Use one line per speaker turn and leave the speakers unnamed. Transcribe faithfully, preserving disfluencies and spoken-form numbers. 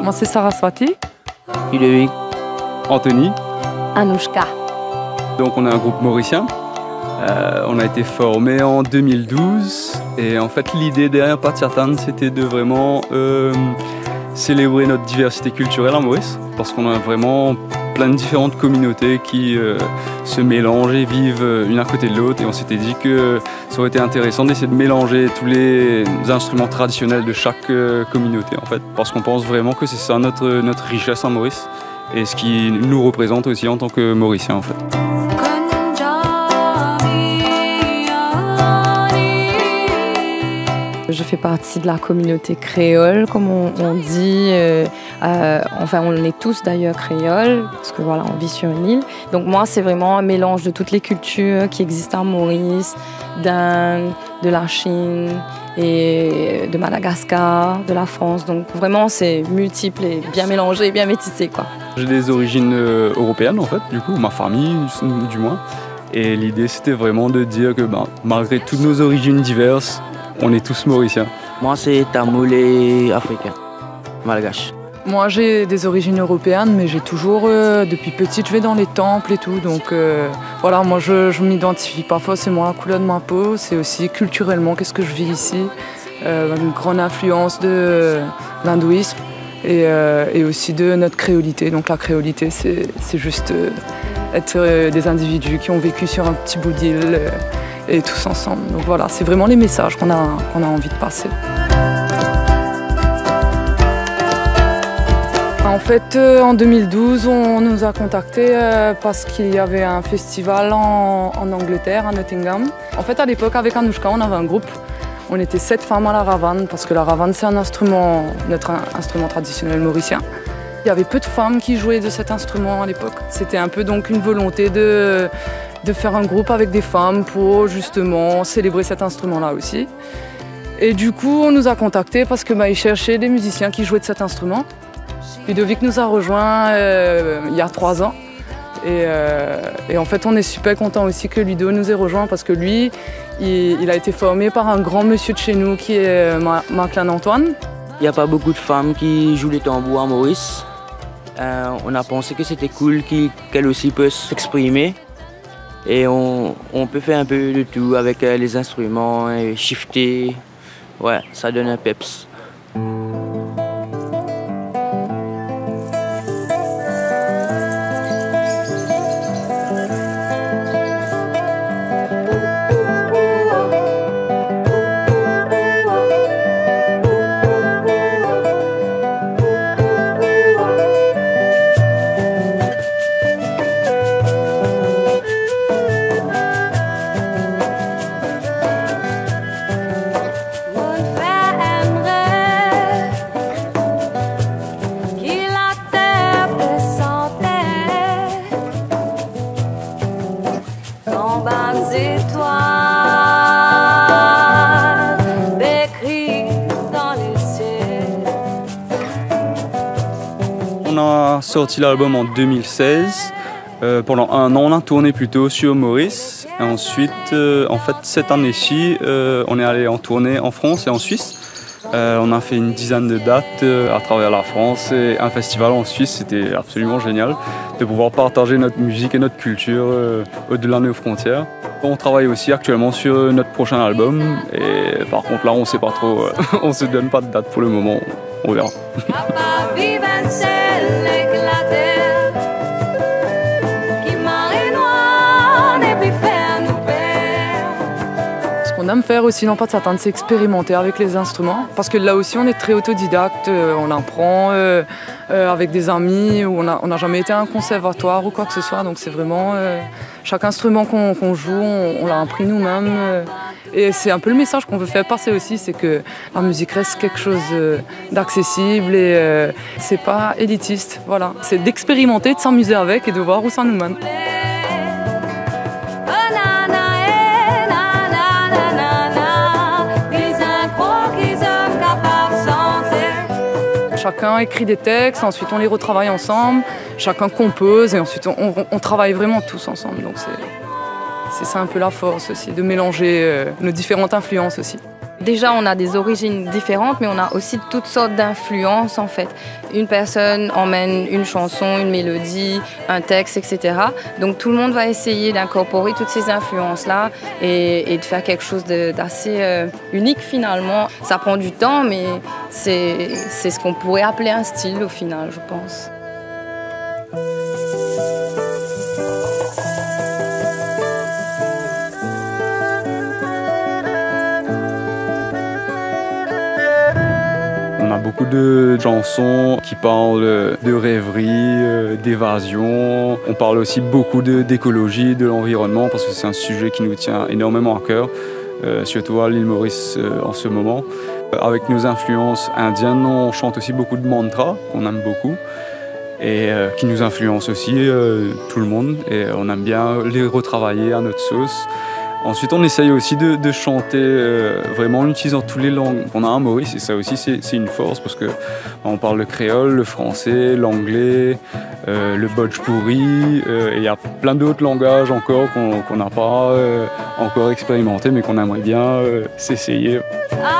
Moi, c'est Saraswati.
Ludovic.
Anthony.
Anouchka.
Donc on est un groupe mauricien. Euh, on a été formé en deux mille douze et en fait l'idée derrière Patsiatan c'était de vraiment euh, célébrer notre diversité culturelle en Maurice parce qu'on a vraiment plein de différentes communautés qui euh, se mélangent et vivent une à côté de l'autre et on s'était dit que ça aurait été intéressant d'essayer de mélanger tous les instruments traditionnels de chaque euh, communauté en fait parce qu'on pense vraiment que c'est ça notre, notre richesse en Maurice et ce qui nous représente aussi en tant que Mauriciens en fait.
Je fais partie de la communauté créole, comme on, on dit. Euh, euh, enfin, on est tous d'ailleurs créoles, parce que voilà, on vit sur une île. Donc moi, c'est vraiment un mélange de toutes les cultures qui existent en Maurice, d'Inde, de la Chine, et de Madagascar, de la France. Donc vraiment, c'est multiple et bien mélangé, bien métissé, quoi.
J'ai des origines euh, européennes, en fait, du coup, ma famille, du moins. Et l'idée, c'était vraiment de dire que ben, malgré toutes nos origines diverses, on est tous mauriciens.
Moi, c'est tamoul et africain, malgache.
Moi, j'ai des origines européennes, mais j'ai toujours, euh, depuis petite, je vais dans les temples et tout. Donc euh, voilà, moi, je ne m'identifie pas forcément à la couleur de ma peau. C'est aussi culturellement, qu'est-ce que je vis ici. Euh, une grande influence de euh, l'hindouisme et, euh, et aussi de notre créolité. Donc la créolité, c'est juste euh, être euh, des individus qui ont vécu sur un petit bout d'île. Euh, et tous ensemble. Donc voilà, c'est vraiment les messages qu'on a, qu'on a envie de passer. En fait, euh, en deux mille douze, on nous a contactés euh, parce qu'il y avait un festival en, en Angleterre, à Nottingham. En fait, à l'époque, avec Anouchka, on avait un groupe. On était sept femmes à la ravane, parce que la ravane, c'est un instrument, notre instrument traditionnel mauricien. Il y avait peu de femmes qui jouaient de cet instrument à l'époque. C'était un peu donc une volonté de... de faire un groupe avec des femmes pour justement célébrer cet instrument-là aussi. Et du coup, on nous a contactés parce que bah, ils cherchaient des musiciens qui jouaient de cet instrument. Ludovic nous a rejoints euh, il y a trois ans. Et, euh, et en fait, on est super contents aussi que Ludo nous ait rejoints parce que lui, il, il a été formé par un grand monsieur de chez nous qui est Maclin Antoine.
Il n'y a pas beaucoup de femmes qui jouent les tambours à Maurice. Euh, on a pensé que c'était cool qu'elles aussi peuvent s'exprimer. Et on, on peut faire un peu de tout avec les instruments, et shifter. Ouais, ça donne un peps.
On a sorti l'album en deux mille seize. Euh, pendant un an, on a tourné plutôt sur Maurice. Et ensuite, euh, en fait, cette année-ci, euh, on est allé en tournée en France et en Suisse. Euh, on a fait une dizaine de dates euh, à travers la France et un festival en Suisse. C'était absolument génial de pouvoir partager notre musique et notre culture euh, au-delà de nos frontières. On travaille aussi actuellement sur notre prochain album. Et par contre, là, on ne sait pas trop. Euh, on ne se donne pas de date pour le moment. On verra.
Ce qu'on aime faire aussi dans Patsiatan, c'est expérimenter avec les instruments. Parce que là aussi, on est très autodidacte, on apprend euh, euh, avec des amis, ou on n'a on a jamais été à un conservatoire ou quoi que ce soit. Donc c'est vraiment, euh, chaque instrument qu'on qu'on joue, on, on l'a appris nous-mêmes. Euh, et c'est un peu le message qu'on veut faire passer aussi, c'est que la musique reste quelque chose euh, d'accessible et euh, c'est pas élitiste. Voilà, c'est d'expérimenter, de s'amuser avec et de voir où ça nous mène. Chacun écrit des textes, ensuite on les retravaille ensemble, chacun compose et ensuite on, on, on travaille vraiment tous ensemble. Donc c'est ça un peu la force aussi, de mélanger euh, nos différentes influences aussi.
Déjà, on a des origines différentes, mais on a aussi toutes sortes d'influences en fait. Une personne emmène une chanson, une mélodie, un texte, et cetera. Donc tout le monde va essayer d'incorporer toutes ces influences-là et, et de faire quelque chose d'assez euh, unique finalement. Ça prend du temps, mais c'est c'est ce qu'on pourrait appeler un style au final, je pense.
On a beaucoup de chansons qui parlent de rêverie, d'évasion. On parle aussi beaucoup d'écologie, de l'environnement, parce que c'est un sujet qui nous tient énormément à cœur, euh, surtout à l'île Maurice euh, en ce moment. Avec nos influences indiennes, on chante aussi beaucoup de mantras, qu'on aime beaucoup, et euh, qui nous influencent aussi euh, tout le monde. Et on aime bien les retravailler à notre sauce. Ensuite, on essaye aussi de, de chanter euh, vraiment en utilisant toutes les langues qu'on a à Maurice, et ça aussi c'est une force parce que on parle le créole, le français, l'anglais, euh, le bhojpuri, euh, et il y a plein d'autres langages encore qu'on qu'on n'a pas euh, encore expérimenté, mais qu'on aimerait bien euh, s'essayer.
Ah